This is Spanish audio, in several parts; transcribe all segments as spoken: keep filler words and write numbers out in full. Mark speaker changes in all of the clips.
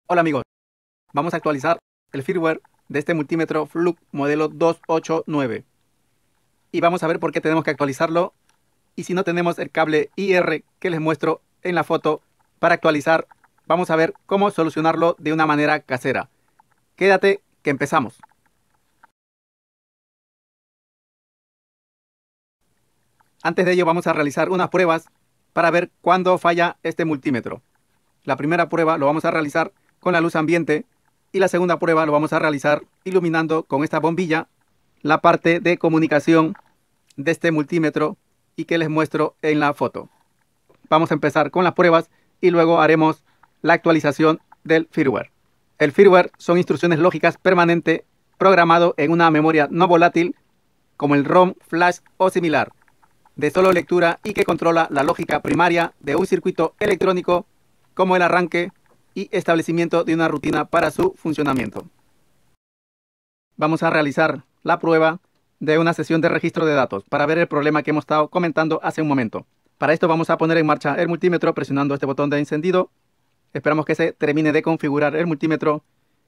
Speaker 1: Hola amigos, vamos a actualizar el firmware de este multímetro Fluke modelo dos ocho nueve y vamos a ver por qué tenemos que actualizarlo y si no tenemos el cable I R que les muestro en la foto para actualizar, vamos a ver cómo solucionarlo de una manera casera. Quédate que empezamos. Antes de ello vamos a realizar unas pruebas para ver cuándo falla este multímetro. La primera prueba lo vamos a realizar con la luz ambiente y la segunda prueba lo vamos a realizar iluminando con esta bombilla la parte de comunicación de este multímetro y que les muestro en la foto. Vamos a empezar con las pruebas y luego haremos la actualización del firmware. El firmware son instrucciones lógicas permanentes programado en una memoria no volátil como el ROM, flash o similar, de solo lectura y que controla la lógica primaria de un circuito electrónico como el arranque y establecimiento de una rutina para su funcionamiento. Vamos a realizar la prueba de una sesión de registro de datos para ver el problema que hemos estado comentando hace un momento. Para esto vamos a poner en marcha el multímetro presionando este botón de encendido. Esperamos que se termine de configurar el multímetro.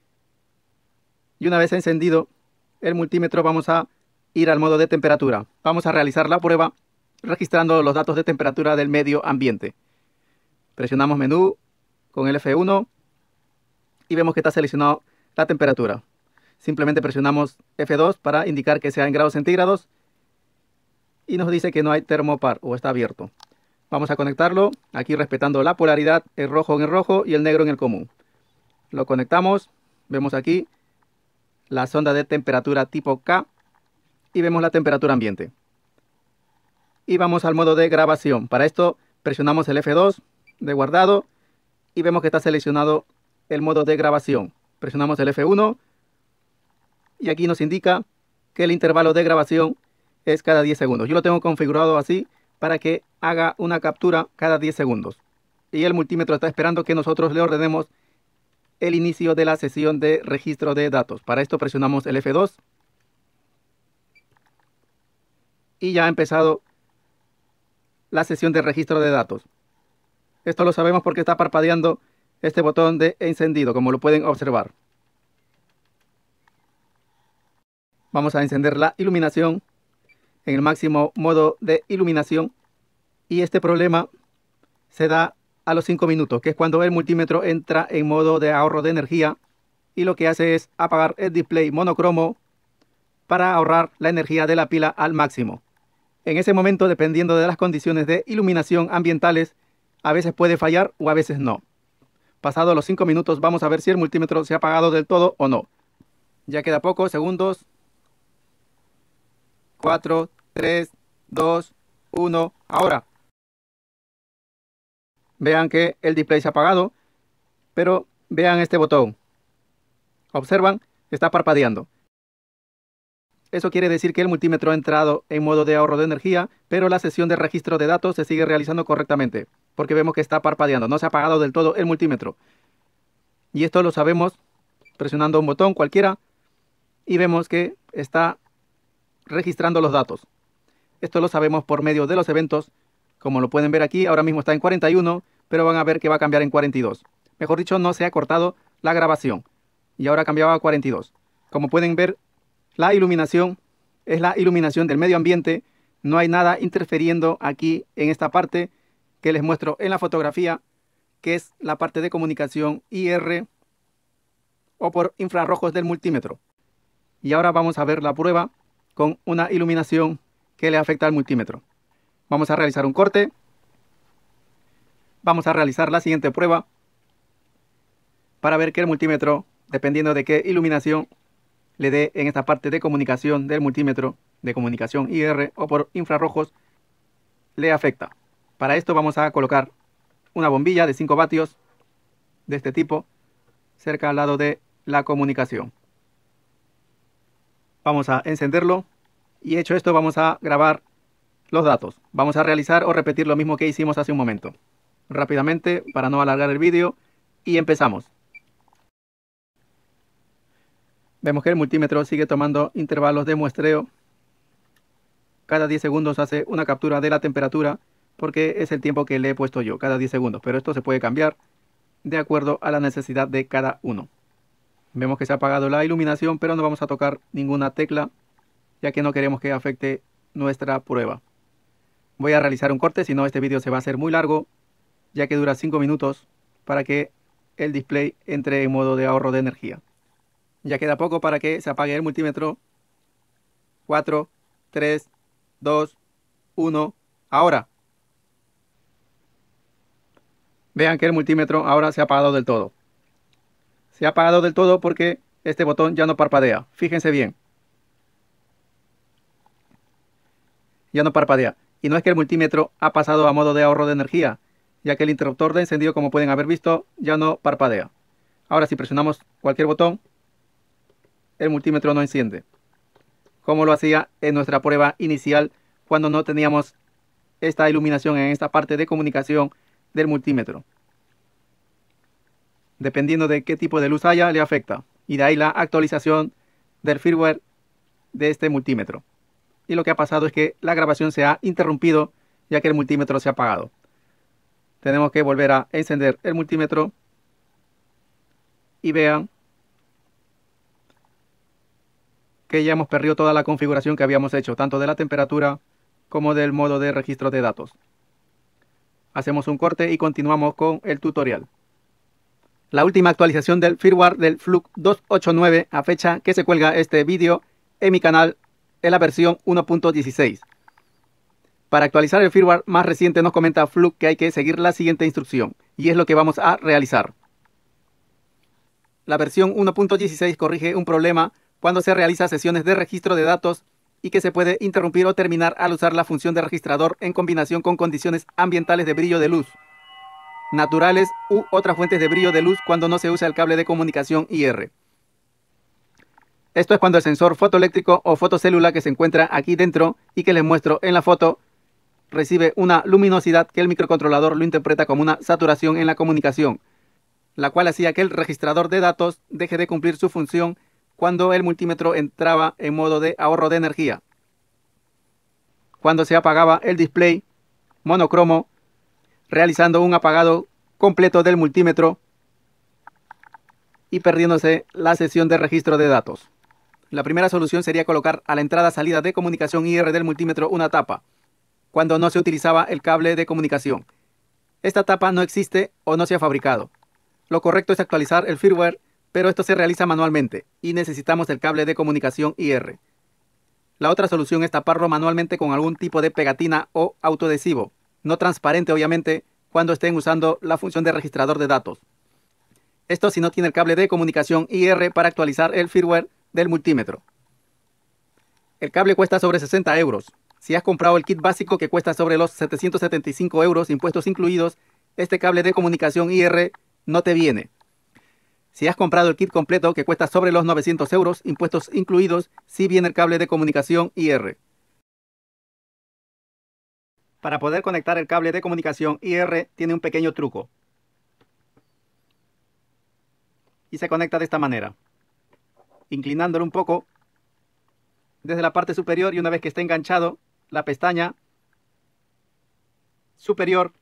Speaker 1: Y una vez encendido el multímetro vamos a ir al modo de temperatura. Vamos a realizar la prueba registrando los datos de temperatura del medio ambiente. Presionamos menú con el F uno y vemos que está seleccionado la temperatura. Simplemente presionamos F dos para indicar que sea en grados centígrados y nos dice que no hay termopar o está abierto. Vamos a conectarlo, aquí respetando la polaridad, el rojo en el rojo y el negro en el común. Lo conectamos, vemos aquí la sonda de temperatura tipo K y vemos la temperatura ambiente. Y vamos al modo de grabación. Para esto presionamos el F dos de guardado y vemos que está seleccionado el modo de grabación. Presionamos el F uno y aquí nos indica que el intervalo de grabación es cada diez segundos. Yo lo tengo configurado así para que haga una captura cada diez segundos. Y el multímetro está esperando que nosotros le ordenemos el inicio de la sesión de registro de datos. Para esto presionamos el F dos y ya ha empezado la sesión de registro de datos. Esto lo sabemos porque está parpadeando este botón de encendido, como lo pueden observar. Vamos a encender la iluminación en el máximo modo de iluminación y este problema se da a los cinco minutos, que es cuando el multímetro entra en modo de ahorro de energía y lo que hace es apagar el display monocromo para ahorrar la energía de la pila al máximo. En ese momento, dependiendo de las condiciones de iluminación ambientales, a veces puede fallar o a veces no. Pasados los cinco minutos vamos a ver si el multímetro se ha apagado del todo o no. Ya queda pocos segundos. cuatro, tres, dos, uno, ahora. Vean que el display se ha apagado, pero vean este botón. Observan, está parpadeando. Eso quiere decir que el multímetro ha entrado en modo de ahorro de energía, pero la sesión de registro de datos se sigue realizando correctamente, porque vemos que está parpadeando, no se ha apagado del todo el multímetro. Y esto lo sabemos presionando un botón cualquiera y vemos que está registrando los datos. Esto lo sabemos por medio de los eventos. Como lo pueden ver aquí, ahora mismo está en cuarenta y uno, pero van a ver que va a cambiar en cuarenta y dos. Mejor dicho, no se ha cortado la grabación y ahora cambiaba a cuarenta y dos. Como pueden ver, la iluminación es la iluminación del medio ambiente. No hay nada interfiriendo aquí en esta parte que les muestro en la fotografía, que es la parte de comunicación I R o por infrarrojos del multímetro. Y ahora vamos a ver la prueba con una iluminación que le afecta al multímetro. Vamos a realizar un corte. Vamos a realizar la siguiente prueba para ver que el multímetro, dependiendo de qué iluminación le dé en esta parte de comunicación del multímetro, de comunicación I R o por infrarrojos, le afecta. Para esto vamos a colocar una bombilla de cinco vatios de este tipo cerca al lado de la comunicación. Vamos a encenderlo y hecho esto vamos a grabar los datos. Vamos a realizar o repetir lo mismo que hicimos hace un momento. Rápidamente para no alargar el vídeo y empezamos. Vemos que el multímetro sigue tomando intervalos de muestreo. Cada diez segundos hace una captura de la temperatura porque es el tiempo que le he puesto yo, cada diez segundos. Pero esto se puede cambiar de acuerdo a la necesidad de cada uno. Vemos que se ha apagado la iluminación, pero no vamos a tocar ninguna tecla, ya que no queremos que afecte nuestra prueba. Voy a realizar un corte, si no este vídeo se va a hacer muy largo, ya que dura cinco minutos para que el display entre en modo de ahorro de energía. Ya queda poco para que se apague el multímetro. cuatro, tres, dos, uno, ahora. Vean que el multímetro ahora se ha apagado del todo. Se ha apagado del todo porque este botón ya no parpadea. Fíjense bien. Ya no parpadea. Y no es que el multímetro ha pasado a modo de ahorro de energía, ya que el interruptor de encendido, como pueden haber visto, ya no parpadea. Ahora si presionamos cualquier botón, el multímetro no enciende, como lo hacía en nuestra prueba inicial cuando no teníamos esta iluminación en esta parte de comunicación del multímetro. Dependiendo de qué tipo de luz haya, le afecta. Y de ahí la actualización del firmware de este multímetro. Y lo que ha pasado es que la grabación se ha interrumpido, ya que el multímetro se ha apagado. Tenemos que volver a encender el multímetro. Y vean que ya hemos perdido toda la configuración que habíamos hecho, tanto de la temperatura como del modo de registro de datos. Hacemos un corte y continuamos con el tutorial. La última actualización del firmware del Fluke doscientos ochenta y nueve a fecha que se cuelga este vídeo en mi canal es la versión uno punto dieciséis. Para actualizar el firmware más reciente nos comenta Fluke que hay que seguir la siguiente instrucción, y es lo que vamos a realizar. La versión uno punto dieciséis corrige un problema cuando se realiza sesiones de registro de datos y que se puede interrumpir o terminar al usar la función de registrador en combinación con condiciones ambientales de brillo de luz, naturales u otras fuentes de brillo de luz cuando no se usa el cable de comunicación I R. Esto es cuando el sensor fotoeléctrico o fotocélula que se encuentra aquí dentro y que les muestro en la foto recibe una luminosidad que el microcontrolador lo interpreta como una saturación en la comunicación, la cual hacía que el registrador de datos deje de cumplir su función cuando el multímetro entraba en modo de ahorro de energía, cuando se apagaba el display monocromo, realizando un apagado completo del multímetro y perdiéndose la sesión de registro de datos. La primera solución sería colocar a la entrada-salida de comunicación I R del multímetro una tapa, cuando no se utilizaba el cable de comunicación. Esta tapa no existe o no se ha fabricado. Lo correcto es actualizar el firmware, pero esto se realiza manualmente y necesitamos el cable de comunicación I R. La otra solución es taparlo manualmente con algún tipo de pegatina o autoadhesivo, no transparente obviamente, cuando estén usando la función de registrador de datos. Esto si no tiene el cable de comunicación I R para actualizar el firmware del multímetro. El cable cuesta sobre sesenta euros. Si has comprado el kit básico que cuesta sobre los setecientos setenta y cinco euros, impuestos incluidos, este cable de comunicación I R no te viene. Si has comprado el kit completo que cuesta sobre los novecientos euros, impuestos incluidos, sí viene el cable de comunicación I R. Para poder conectar el cable de comunicación I R tiene un pequeño truco. Y se conecta de esta manera, inclinándolo un poco desde la parte superior, y una vez que esté enganchado, la pestaña superior,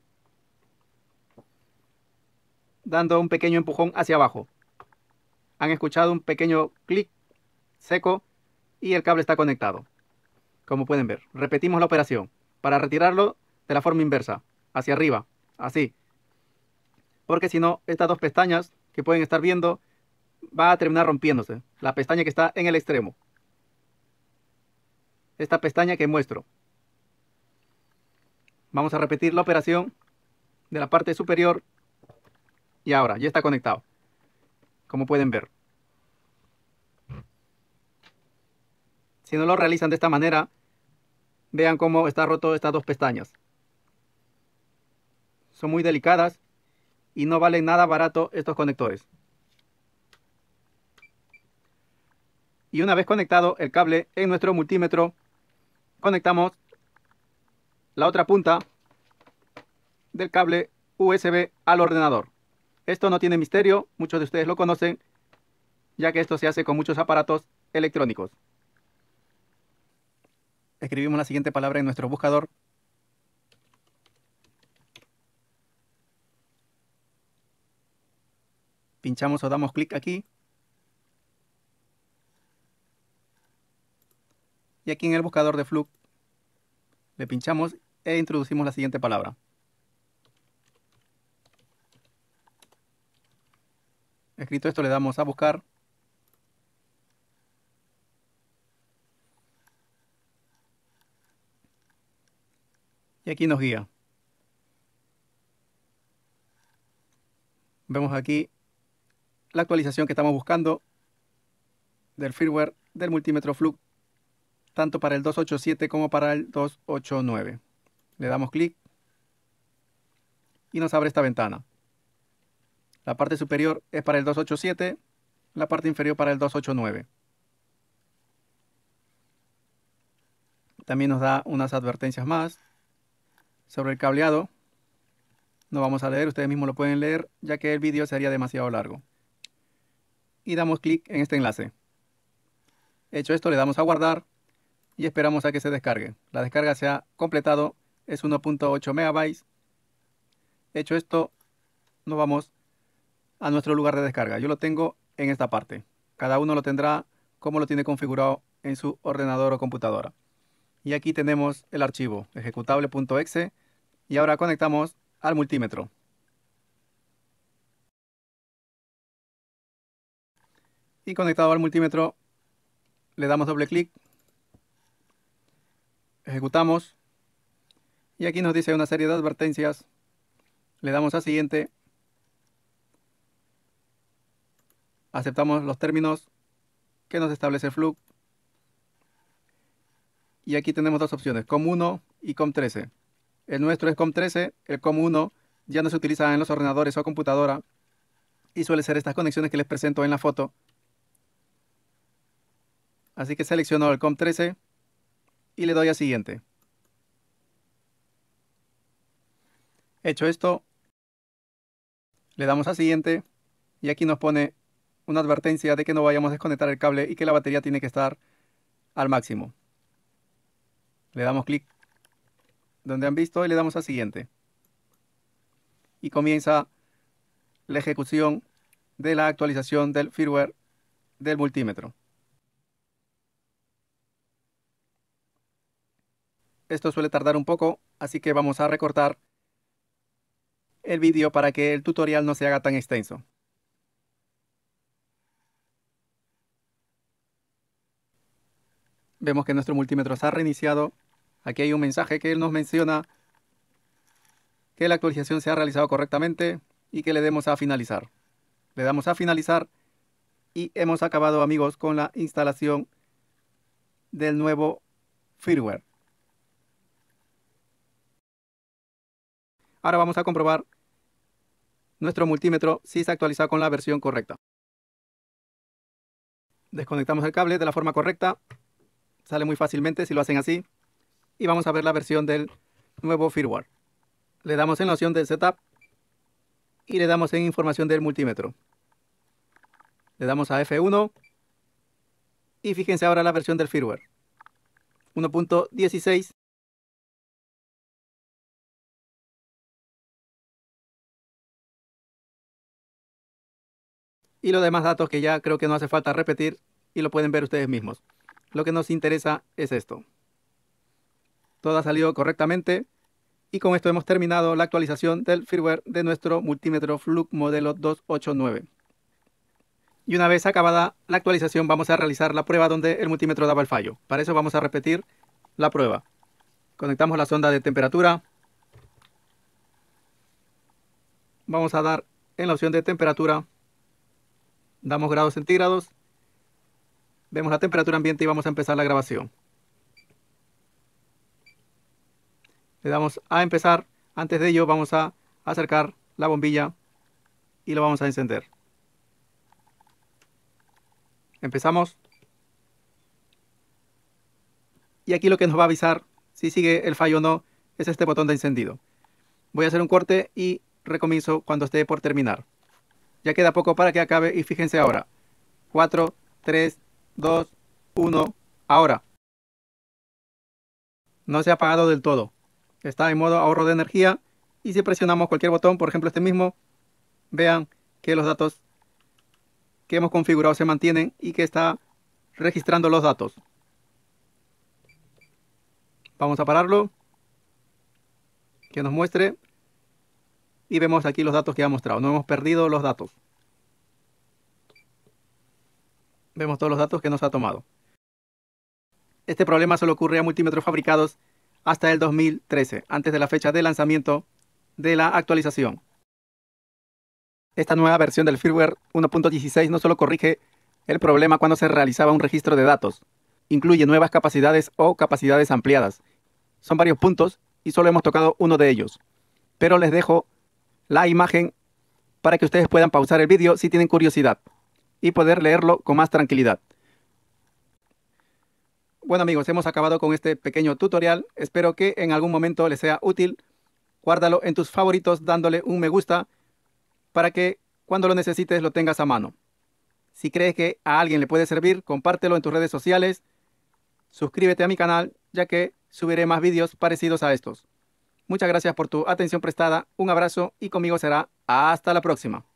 Speaker 1: dando un pequeño empujón hacia abajo. Han escuchado un pequeño clic seco y el cable está conectado. Como pueden ver, repetimos la operación para retirarlo de la forma inversa, hacia arriba, así. Porque si no, estas dos pestañas que pueden estar viendo va a terminar rompiéndose. La pestaña que está en el extremo. Esta pestaña que muestro. Vamos a repetir la operación de la parte superior y ahora ya está conectado, como pueden ver. Si no lo realizan de esta manera, vean cómo está roto estas dos pestañas. Son muy delicadas y no valen nada barato estos conectores. Y una vez conectado el cable en nuestro multímetro, conectamos la otra punta del cable U S B al ordenador. Esto no tiene misterio, muchos de ustedes lo conocen, ya que esto se hace con muchos aparatos electrónicos. Escribimos la siguiente palabra en nuestro buscador. pinchamos o damos clic aquí. Y aquí en el buscador de Fluke le pinchamos e introducimos la siguiente palabra. Escrito esto, le damos a buscar. Y aquí nos guía. Vemos aquí la actualización que estamos buscando del firmware del multímetro Fluke, tanto para el dos punto ochenta y siete como para el dos punto ochenta y nueve. Le damos clic y nos abre esta ventana. La parte superior es para el dos punto ochenta y siete, la parte inferior para el dos punto ochenta y nueve. También nos da unas advertencias más sobre el cableado. No vamos a leer, ustedes mismos lo pueden leer, ya que el vídeo sería demasiado largo. Y damos clic en este enlace. Hecho esto, le damos a guardar y esperamos a que se descargue. La descarga se ha completado, es uno punto ocho megabytes. Hecho esto, nos vamos a nuestro lugar de descarga. Yo lo tengo en esta parte. Cada uno lo tendrá como lo tiene configurado en su ordenador o computadora. Y aquí tenemos el archivo ejecutable.exe y ahora conectamos al multímetro. Y conectado al multímetro, le damos doble clic, ejecutamos y aquí nos dice una serie de advertencias. Le damos a siguiente, aceptamos los términos que nos establece Fluke y aquí tenemos dos opciones, com uno y com trece. El nuestro es com trece, el com uno ya no se utiliza en los ordenadores o computadora y suele ser estas conexiones que les presento en la foto. Así que selecciono el com trece y le doy a siguiente. Hecho esto, le damos a siguiente y aquí nos pone una advertencia de que no vayamos a desconectar el cable y que la batería tiene que estar al máximo. Le damos clic donde han visto y le damos a siguiente. Y comienza la ejecución de la actualización del firmware del multímetro. Esto suele tardar un poco, así que vamos a recortar el vídeo para que el tutorial no se haga tan extenso. Vemos que nuestro multímetro se ha reiniciado. Aquí hay un mensaje que nos menciona que la actualización se ha realizado correctamente y que le demos a finalizar. Le damos a finalizar y hemos acabado, amigos, con la instalación del nuevo firmware. Ahora vamos a comprobar nuestro multímetro si se ha actualizado con la versión correcta. Desconectamos el cable de la forma correcta. Sale muy fácilmente si lo hacen así. Y vamos a ver la versión del nuevo firmware. Le damos en la opción del setup y le damos en información del multímetro. Le damos a F uno y fíjense ahora la versión del firmware. uno punto dieciséis. Y los demás datos que ya creo que no hace falta repetir y lo pueden ver ustedes mismos. Lo que nos interesa es esto. Todo ha salido correctamente y con esto hemos terminado la actualización del firmware de nuestro multímetro Fluke modelo dos punto ochenta y nueve. Y una vez acabada la actualización vamos a realizar la prueba donde el multímetro daba el fallo. Para eso vamos a repetir la prueba. Conectamos la sonda de temperatura. Vamos a dar en la opción de temperatura. Damos grados centígrados. Vemos la temperatura ambiente y vamos a empezar la grabación. Le damos a empezar. Antes de ello vamos a acercar la bombilla y lo vamos a encender. Empezamos. Y aquí lo que nos va a avisar si sigue el fallo o no es este botón de encendido. Voy a hacer un corte y recomienzo cuando esté por terminar. Ya queda poco para que acabe y fíjense ahora. cuatro, tres, dos, uno. Ahora. No se ha apagado del todo. Está en modo ahorro de energía y si presionamos cualquier botón, por ejemplo este mismo, vean que los datos que hemos configurado se mantienen y que está registrando los datos. Vamos a pararlo, que nos muestre, y vemos aquí los datos que ha mostrado. No hemos perdido los datos. Vemos todos los datos que nos ha tomado. Este problema solo ocurre a multímetros fabricados hasta el dos mil trece, antes de la fecha de lanzamiento de la actualización. Esta nueva versión del firmware uno punto dieciséis no solo corrige el problema cuando se realizaba un registro de datos, incluye nuevas capacidades o capacidades ampliadas. Son varios puntos y solo hemos tocado uno de ellos. Pero les dejo la imagen para que ustedes puedan pausar el vídeo si tienen curiosidad y poder leerlo con más tranquilidad. Bueno amigos, hemos acabado con este pequeño tutorial. Espero que en algún momento les sea útil. Guárdalo en tus favoritos dándole un me gusta para que cuando lo necesites lo tengas a mano. Si crees que a alguien le puede servir, compártelo en tus redes sociales. Suscríbete a mi canal, ya que subiré más vídeos parecidos a estos. Muchas gracias por tu atención prestada. Un abrazo y conmigo será hasta la próxima.